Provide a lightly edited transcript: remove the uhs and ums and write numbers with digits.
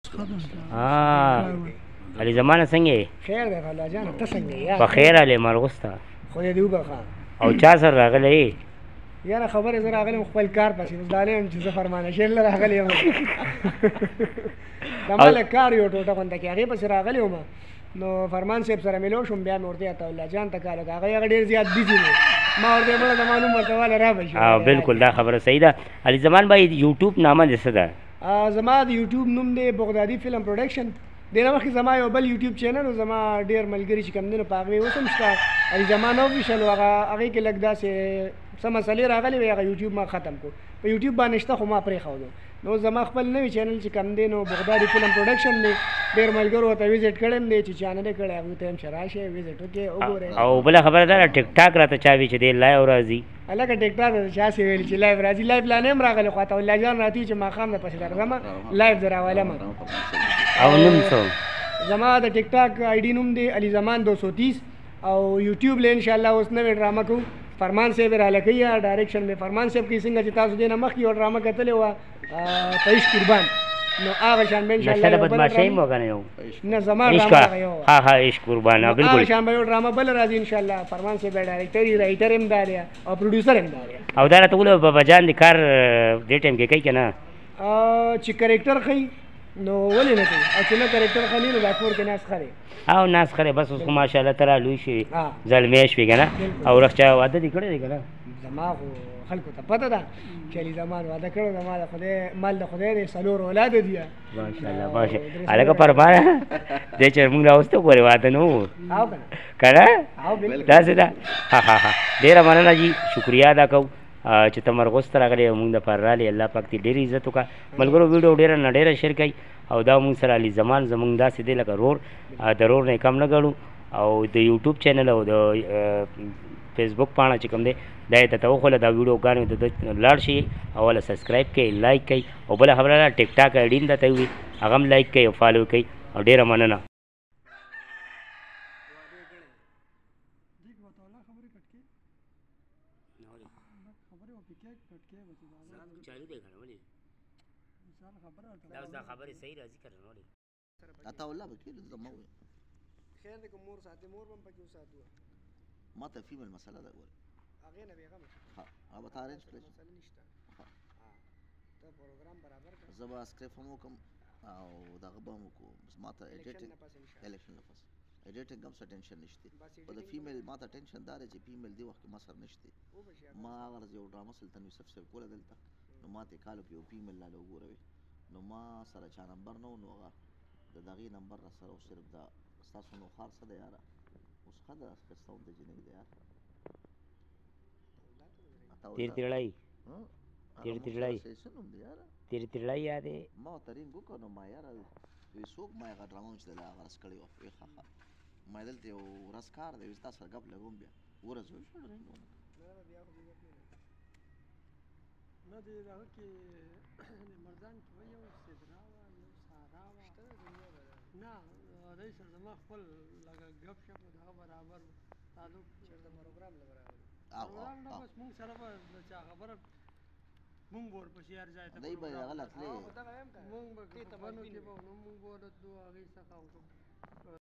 علي زمانه څنګه یې؟ خیر دی الله جانه، ته څنګه یې؟ په خیر علي مرغوسته خدای دې وبخښه. او چا سره راغلی یې؟ یاره خبرې زه راغلی یم خپل کار پسې، اوس ډالۍ یم چې زه فرمانشیل نه راغلی یم. د ما لږ کار یو ټوټه غونډه کې هغې پسې راغلی وم، نو فرمان صاحب سره ملو شوم، بیا مې ورته عطاالله جان ته کال وکړه، هغه ډېر زیات بیزي دی، ما ورته مړه د معلوم ورته واله را به شي. بالکل دا خبره صحیح ده. علي زمان بھائی یوټیوب نامه دې څه ده؟ زما د یوټیوب نوم دی بغدادي فلم پروډکشن. دې نه مخکې زما یو بل یوټیوب چینل و، زما ډېر ملګري چې کوم دي نو په هغې اوس هم شته، علي زمان اوفیشل و، هغې کې لږ داسې څه مسلې راغلې وې، هغه یوټیوب ما ختم کړو. په یوټیوب باندې شته خو ما پرېښودو. نو زما خپل نوی چینل چې کوم دی نو بغدادي فلم پروډکشن دی، ډېر ملګرو ورته وزټ کړی م دی چې چانل یې کړی، هغوی ته هم چې راشئ وزټ وکړئ وګورئ. او بله خبره دا ده ټیک ټاک راته چا وي چې دی لایو راځي؟ هلکه ټیک ټاک ته چا سې ویلي چې لایو راځي؟ لایو لا نه یم راغلی، خو عطاالله جان راته وي چې ماښام نه پسې درځم لایو زه راولم. او نوم څه؟ زما د ټیک ټاک آی ډي نوم دی علي زمان 230، او یوټیوب له انشاءالله اوس نوې ډرامه کوو، فرمان صاحب یې راله کوي، ډایرکشن مې فرمان صاحب کوي. څنګه چې تاسو دې نه مخکې یو ډرامه کتلې وه په عشق قربان، نو هغه شان به انشاءالله نشه بدماشۍ مو کنه یو نه زما ډرامه یو ها عشق قربان بالکل هغه شان به یو ډرامه بل راځي انشاءالله. فرمان صاحب ډایرکټر رائټر هم دی او پروډوسر هم دی. او دا راته وله بابا جان د کار دې ټایم کې کوي که نه؟ چې کرکټر ښي نو ولې نه کوي، او چې نه کرکټر ښه نو دا کور کې ناست ښه دی او ناست ښه دی. بس اوس خو ماشاءالله ته را لوی شوې زلمی شوې که نه؟ او رخچا واده دې کړی دی که نه؟ زما خو خلکو ته پته ده چې علي زمان واده کړی، زما د خدای مال د خدای دی، 4 اولاده دي ماشاءالله ماشاءالله. هلکه فرمانه دی چې موږ راوسته ګورې واده نه و که نه؟ داسې ده. ډېره مننه جي، شکریه ادا کوو چې ته مرغوس ته راغلی او موږ دپاره رالې. الله پاک دې ډېر عزت وکړه. ملګرو ویډیو ډېره نه ډېره شیر کوي، او دا موږ سره علي زمان زموږ داسې دی لکه رور، د رور نه یې کم نه ګڼو. او د یوټیوب چینل او د فیسبوک پاڼه چې کوم دی دا یې درته وښوله، دا ویډیوګانې د ده لاړ شي او هله سبسکرایب کوئ، لایک کوئ، او بله خبره ده ټیک ټاک آی ډي هم درته وي، هغه هم لایک کوئ او فالو کوئ، او ډېره مننه. خبرې صحیح راځي که نه؟ ولې عطاالله به کېږي زه ما ویم خیر دی که مور ساتي مور به هم پکې وساتو. ما ته فیمیل مسله ده ګوره، هغې نه بېغمه شه، هغه به تا ارینج کړی مسله نشته. ته پروګرام برابر کړه، زه به سکریپ هم وکړم او دغه به هم وکړو. بس ما ته ایډیټینګ الیکشن نه پس ایډیټینګ هم څه ټینشن نشته. خو د فیمیل ما ته ټینشن دا دی چې فیمیل دې وخت کې ما سره نشته. ما هغه ورځ یو ډرامه سلطان یوسف صاحب کوله دلته، نو ما ته یې کال وکړ یو فیمیل لاله وګوروئ، نو ما سره چا نمبر نه و، نو هغه د دغې نمبر را سره و، صرف دا ستاسو نو ښار څه دی یاره؟ اوس ښه ده ښایسته غوندې جینۍ ده یار، تیر تیرړی تیر تیرړی څه نوم دی یاره؟ تیر تیرړی یادې ما ورته رینګ وکړ، نو ما یاره وایي څوک؟ ما هغه ډرامه چې دله هغه رس کړې وه، وایي ښه ښه ما دلته یو ورځ کار دی، وایي ستا سره ګپ لګوم بیا ورځ وایي ښه رینګ ونه نه دی دغه کې مردان کې وایي یو سدرا وه یو سارا وه نه هغوی سره زما خپل لکه ګپ شپ و دغه برابر و تعلق چېرته پروګرام له برابر پروګرام نه بس مونږ سره به د چا خبره مونږ به ورپسې هر ځای ته دی به هغه له تلې مونږ به په بنو کې به نو مونږ به ورتلو هغې څخه